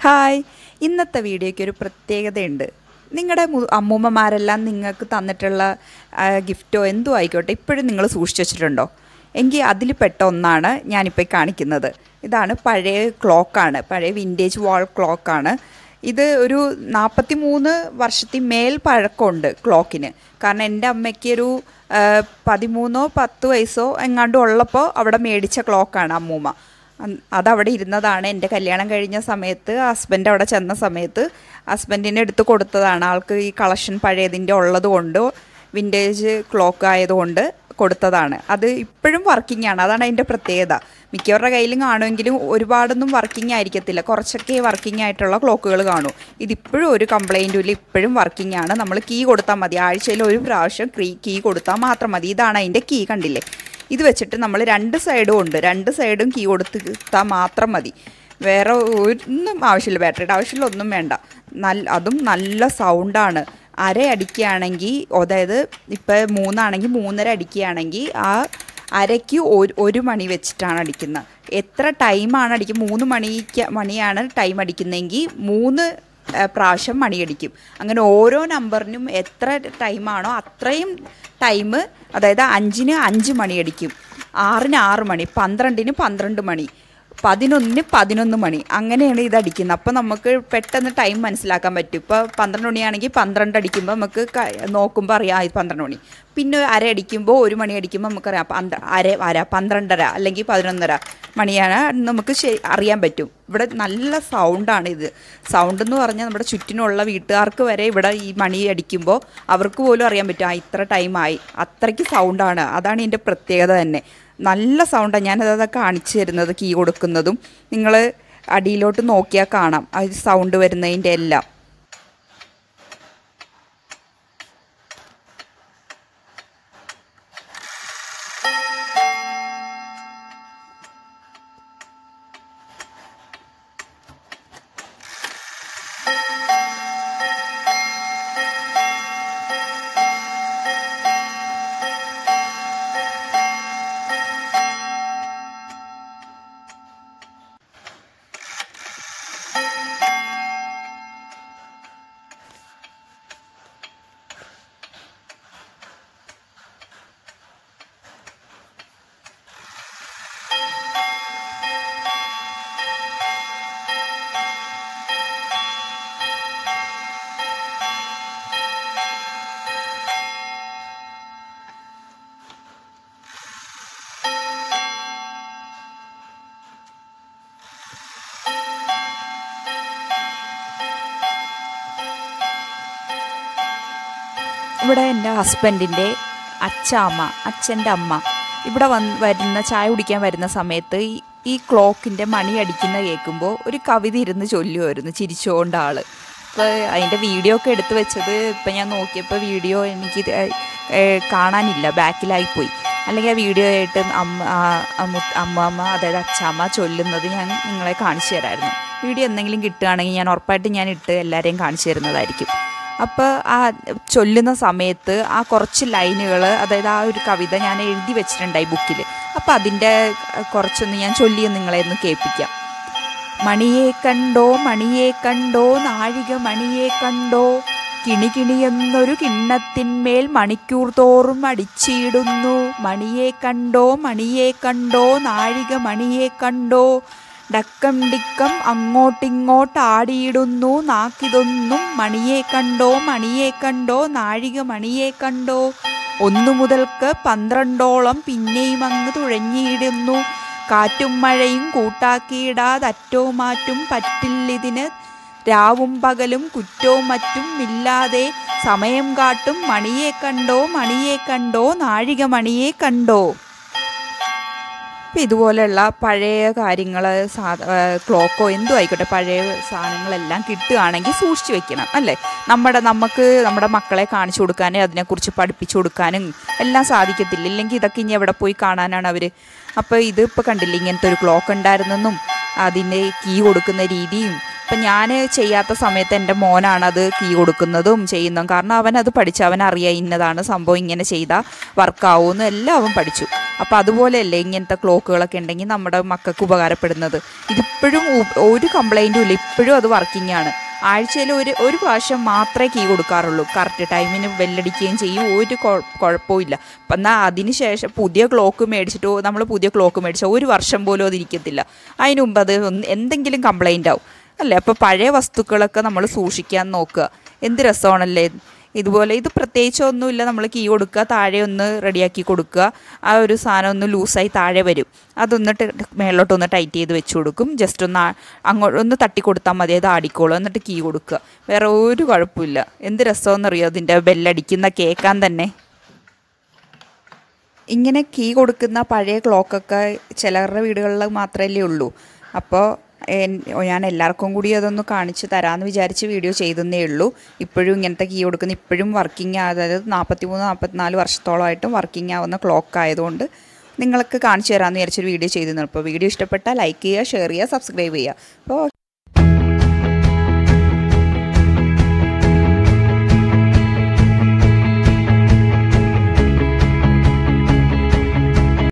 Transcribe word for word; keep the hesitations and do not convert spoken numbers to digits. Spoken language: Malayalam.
ഹായ്, ഇന്നത്തെ വീഡിയോയ്ക്ക് ഒരു പ്രത്യേകതയുണ്ട്. നിങ്ങളുടെ അമ്മൂമ്മമാരെല്ലാം നിങ്ങൾക്ക് തന്നിട്ടുള്ള ഗിഫ്റ്റോ എന്തോ ആയിക്കോട്ടെ ഇപ്പോഴും നിങ്ങൾ സൂക്ഷിച്ചു വച്ചിട്ടുണ്ടോ? എങ്കിൽ അതിൽ പെട്ട ഒന്നാണ് ഞാനിപ്പോൾ കാണിക്കുന്നത്. ഇതാണ് പഴയ ക്ലോക്കാണ്, പഴയ വിൻറ്റേജ് വാൾ ക്ലോക്കാണ്. ഇത് ഒരു നാൽപ്പത്തി മൂന്ന് വർഷത്തിൽ മേൽ പഴക്കമുണ്ട് ക്ലോക്കിന്. കാരണം എൻ്റെ അമ്മയ്ക്ക് ഒരു പതിമൂന്നോ പത്ത് വയസ്സോ എങ്ങാണ്ടും ഉള്ളപ്പോൾ അവിടെ മേടിച്ച ക്ലോക്കാണ് അമ്മൂമ്മ. അതവിടെ ഇരുന്നതാണ്. എൻ്റെ കല്യാണം കഴിഞ്ഞ സമയത്ത് ഹസ്ബൻഡ് അവിടെ ചെന്ന സമയത്ത് ഹസ്ബൻഡിന് എടുത്ത് കൊടുത്തതാണ്. ആൾക്ക് ഈ കളക്ഷൻ പഴയതിൻ്റെ ഉള്ളത് കൊണ്ട്, വിൻറ്റേജ് ക്ലോക്ക് ആയതുകൊണ്ട് കൊടുത്തതാണ്. അത് ഇപ്പോഴും വർക്കിംഗ് ആണ്. അതാണ് അതിൻ്റെ പ്രത്യേകത. മിക്കവരുടെ കയ്യിലും കാണുമെങ്കിലും ഒരുപാടൊന്നും വർക്കിംഗ് ആയിരിക്കത്തില്ല, കുറച്ചൊക്കെ വർക്കിംഗ് ആയിട്ടുള്ള ക്ലോക്കുകൾ കാണും. ഇതിപ്പോഴും ഒരു കംപ്ലൈൻറ്റും ഇല്ല, ഇപ്പോഴും വർക്കിംഗ് ആണ്. നമ്മൾ കീ കൊടുത്താൽ മതി, ആഴ്ചയിൽ ഒരു പ്രാവശ്യം കീ കീ കൊടുത്താൽ മാത്രം മതി. ഇതാണ് അതിൻ്റെ കീ, കണ്ടില്ലേ? ഇത് വെച്ചിട്ട് നമ്മൾ രണ്ട് സൈഡും ഉണ്ട്, രണ്ട് സൈഡും കീ കൊടുത്താൽ മാത്രം മതി. വേറെ ഒന്നും ആവശ്യമില്ല, ബാറ്ററിയുടെ ആവശ്യമില്ല, ഒന്നും വേണ്ട. നല്ല അതും നല്ല സൗണ്ടാണ്. അര അടിക്കുകയാണെങ്കിൽ, അതായത് ഇപ്പോൾ മൂന്നാണെങ്കിൽ മൂന്നര അടിക്കുകയാണെങ്കിൽ ആ അരയ്ക്ക് ഒരു ഒരു മണി വെച്ചിട്ടാണ് അടിക്കുന്നത്. എത്ര ടൈമാണ് അടിക്കുക? മൂന്ന് മണിക്ക് മണിയാണ് ടൈം അടിക്കുന്നതെങ്കിൽ മൂന്ന് പ്രാവശ്യം മണിയടിക്കും. അങ്ങനെ ഓരോ നമ്പറിനും എത്ര ടൈമാണോ അത്രയും ടൈം, അതായത് അഞ്ചിന് അഞ്ച് മണിയടിക്കും, ആറിന് ആറ് മണി, പന്ത്രണ്ടിന് പന്ത്രണ്ട് മണി, പതിനൊന്നിന് പതിനൊന്ന് മണി, അങ്ങനെയാണ് ഇതടിക്കുന്നത്. അപ്പോൾ നമുക്ക് പെട്ടെന്ന് ടൈം മനസ്സിലാക്കാൻ പറ്റും. ഇപ്പോൾ പന്ത്രണ്ട് മണിയാണെങ്കിൽ പന്ത്രണ്ട് അടിക്കുമ്പോൾ നമുക്ക് നോക്കുമ്പോൾ അറിയാം ഇത് പന്ത്രണ്ട് മണി. പിന്നെ അര അടിക്കുമ്പോൾ ഒരു മണി അടിക്കുമ്പോൾ നമുക്കറിയാം പന്ത്ര അര അര പന്ത്രണ്ടര അല്ലെങ്കിൽ പതിനൊന്നര മണിയാണ് നമുക്ക് അറിയാൻ പറ്റും. ഇവിടെ നല്ല സൗണ്ടാണ് ഇത്. സൗണ്ട് എന്ന് പറഞ്ഞാൽ നമ്മുടെ ചുറ്റിനുള്ള വീട്ടുകാർക്ക് വരെ ഇവിടെ ഈ മണി അടിക്കുമ്പോൾ അവർക്ക് പോലും അറിയാൻ പറ്റും ആ ഇത്ര ടൈമായി. അത്രയ്ക്ക് സൗണ്ടാണ്. അതാണ് ഇതിൻ്റെ പ്രത്യേകത തന്നെ. നല്ല സൗണ്ടാണ്. ഞാനത് കാണിച്ചു തരുന്നത്, കീ കൊടുക്കുന്നതും. നിങ്ങൾ അടിയിലോട്ട് നോക്കിയാൽ കാണാം ആ സൗണ്ട് വരുന്നതിൻ്റെ എല്ലാം. ഇവിടെ എൻ്റെ ഹസ്ബൻഡിൻ്റെ അച്ചാമ്മ, അച്ഛൻ്റെ അമ്മ ഇവിടെ വന്ന് വരുന്ന ചായ കുടിക്കാൻ വരുന്ന സമയത്ത് ഈ ഈ ക്ലോക്കിൻ്റെ മണി അടിക്കുന്ന കേൾക്കുമ്പോൾ ഒരു കവിത ഇരുന്ന് ചൊല്ലുമായിരുന്നു ചിരിച്ചുകൊണ്ട് ആൾ. അപ്പോൾ അതിൻ്റെ വീഡിയോ ഒക്കെ എടുത്ത് വെച്ചത് ഇപ്പം ഞാൻ നോക്കിയപ്പോൾ വീഡിയോ എനിക്ക് കാണാനില്ല, ബാക്കിലായിപ്പോയി. അല്ലെങ്കിൽ ആ വീഡിയോ ആയിട്ട് അമ്മ അമ്മ അമ്മ അതായത് അച്ചാമ്മ ചൊല്ലുന്നത് ഞാൻ നിങ്ങളെ കാണിച്ചു തരാമായിരുന്നു. വീഡിയോ എന്തെങ്കിലും കിട്ടുകയാണെങ്കിൽ ഞാൻ ഉറപ്പായിട്ട് ഞാൻ ഇട്ട് എല്ലാവരെയും കാണിച്ചു തരുന്നതായിരിക്കും. അപ്പോൾ ആ ചൊല്ലുന്ന സമയത്ത് ആ കുറച്ച് ലൈനുകൾ, അതായത് ആ ഒരു കവിത ഞാൻ എഴുതി വെച്ചിട്ടുണ്ടായി ബുക്കിൽ. അപ്പോൾ അതിൻ്റെ കുറച്ചൊന്ന് ഞാൻ ചൊല്ലിയ നിങ്ങളെ ഒന്ന് കേൾപ്പിക്കാം. മണിയെ കണ്ടോ മണിയെ കണ്ടോ നാഴിക മണിയെ കണ്ടോ, കിണി കിണിയെന്നൊരു കിണ്ണത്തിന്മേൽ മണിക്കൂർ തോറും അടിച്ചിടുന്നു. മണിയെ കണ്ടോ മണിയെ കണ്ടോ നാഴിക മണിയെ കണ്ടോ, ഡക്കം ഡിക്കം അങ്ങോട്ടിങ്ങോട്ട് ആടിയിടുന്നു നാക്കിതൊന്നും. മണിയെ കണ്ടോ മണിയെ കണ്ടോ നാഴിക മണിയെ കണ്ടോ, ഒന്നു മുതൽക്ക് പന്ത്രണ്ടോളം പിന്നെയും അങ്ങ് തുഴഞ്ഞിടുന്നു. കാറ്റും മഴയും കൂട്ടാക്കിയിടാതറ്റോ മാറ്റും പറ്റില്ലിതിന്, രാവും പകലും കുറ്റവും മറ്റും ഇല്ലാതെ സമയം കാട്ടും. മണിയെ കണ്ടോ മണിയെ കണ്ടോ നാഴിക മണിയെ കണ്ടോ. അപ്പോൾ ഇതുപോലെയുള്ള പഴയ കാര്യങ്ങൾ, സാ ക്ലോക്കോ എന്തോ ആയിക്കോട്ടെ, പഴയ സാധനങ്ങളെല്ലാം കിട്ടുകയാണെങ്കിൽ സൂക്ഷിച്ച് വെക്കണം, അല്ലേ? നമ്മുടെ നമുക്ക് നമ്മുടെ മക്കളെ കാണിച്ചു കൊടുക്കാനും അതിനെക്കുറിച്ച് പഠിപ്പിച്ചു കൊടുക്കാനും എല്ലാം സാധിക്കത്തില്ല. ഇല്ലെങ്കിൽ ഇതൊക്കെ ഇനി എവിടെ പോയി കാണാനാണ് അവർ. അപ്പോൾ ഇത് ഇപ്പോൾ കണ്ടില്ല, ഇങ്ങനത്തെ ഒരു ക്ലോക്ക് ഉണ്ടായിരുന്നെന്നും അതിൻ്റെ കീ കൊടുക്കുന്ന രീതിയും അപ്പം ഞാൻ ചെയ്യാത്ത സമയത്ത് എൻ്റെ മോനാണത് കീ കൊടുക്കുന്നതും ചെയ്യുന്നതും. കാരണം അവനത് പഠിച്ചു, അവനറിയാം ഇന്നതാണ് സംഭവം, ഇങ്ങനെ ചെയ്താൽ വർക്കാവുമെന്ന് എല്ലാം അവൻ പഠിച്ചു. അപ്പോൾ അതുപോലെയല്ലേ ഇങ്ങനത്തെ ക്ലോക്കുകളൊക്കെ ഉണ്ടെങ്കിൽ നമ്മുടെ മക്കൾക്ക് ഉപകാരപ്പെടുന്നത്. ഇതിപ്പോഴും ഒരു കംപ്ലൈൻറ്റും ഇല്ല, ഇപ്പോഴും അത് വർക്കിംഗ് ആണ്. ആഴ്ചയിൽ ഒരു ഒരു പ്രാവശ്യം മാത്രമേ കീ കൊടുക്കാറുള്ളൂ. കറക്റ്റ് ടൈമിന് ബെല്ലടിക്കുകയും ചെയ്യും, ഒരു കുഴപ്പമില്ല. അപ്പം എന്നാൽ അതിന് ശേഷം പുതിയ ക്ലോക്ക് മേടിച്ചിട്ടോ നമ്മൾ പുതിയ ക്ലോക്ക് മേടിച്ചാൽ ഒരു വർഷം പോലും അതിരിക്കത്തില്ല. അതിന് മുമ്പ് അത് എന്തെങ്കിലും കംപ്ലൈൻ്റ് ആവും അല്ലേ. അപ്പോൾ പഴയ വസ്തുക്കളൊക്കെ നമ്മൾ സൂക്ഷിക്കാൻ നോക്കുക. എന്ത് രസമാണല്ലേ ഇതുപോലെ. ഇത് പ്രത്യേകിച്ചൊന്നുമില്ല, നമ്മൾ കീ കൊടുക്കുക, താഴെ ഒന്ന് റെഡിയാക്കി കൊടുക്കുക. ആ ഒരു സാധനം ഒന്ന് ലൂസായി താഴെ വരും, അതൊന്നിട്ട് മേളിലോട്ടൊന്ന് ടൈറ്റ് ചെയ്ത് വെച്ച് കൊടുക്കും. ജസ്റ്റ് ഒന്ന് അങ്ങോട്ട് ഒന്ന് തട്ടി കൊടുത്താൽ മതി, അത് ആടിക്കോളും. എന്നിട്ട് കീ കൊടുക്കുക, വേറെ ഒരു കുഴപ്പമില്ല. എന്ത് രസമെന്നറിയോ അതിൻ്റെ ബെല്ലടിക്കുന്ന കേൾക്കാൻ തന്നെ. ഇങ്ങനെ കീ കൊടുക്കുന്ന പഴയ ക്ലോക്കൊക്കെ ചിലരുടെ വീടുകളിൽ മാത്രമല്ലേ ഉള്ളൂ. അപ്പോൾ ഞാൻ എല്ലാവർക്കും കൂടി അതൊന്ന് കാണിച്ച് തരാമെന്ന് വിചാരിച്ച് വീഡിയോ ചെയ്തതേ ഉള്ളൂ. ഇപ്പോഴും ഇങ്ങനത്തെ കീ കൊടുക്കുന്ന ഇപ്പോഴും വർക്കിംഗ്, അതായത് നാൽപ്പത്തി മൂന്ന് നാൽപ്പത്തിനാല് വർഷത്തോളമായിട്ടും വർക്കിംഗ് ആവുന്ന ക്ലോക്ക് ആയതുകൊണ്ട് നിങ്ങൾക്ക് കാണിച്ചു തരാമെന്ന് വിചാരിച്ചൊരു വീഡിയോ ചെയ്തു. അപ്പോൾ വീഡിയോ ഇഷ്ടപ്പെട്ടാൽ ലൈക്ക് ചെയ്യുക, ഷെയർ ചെയ്യുക, സബ്സ്ക്രൈബ് ചെയ്യുക. അപ്പോൾ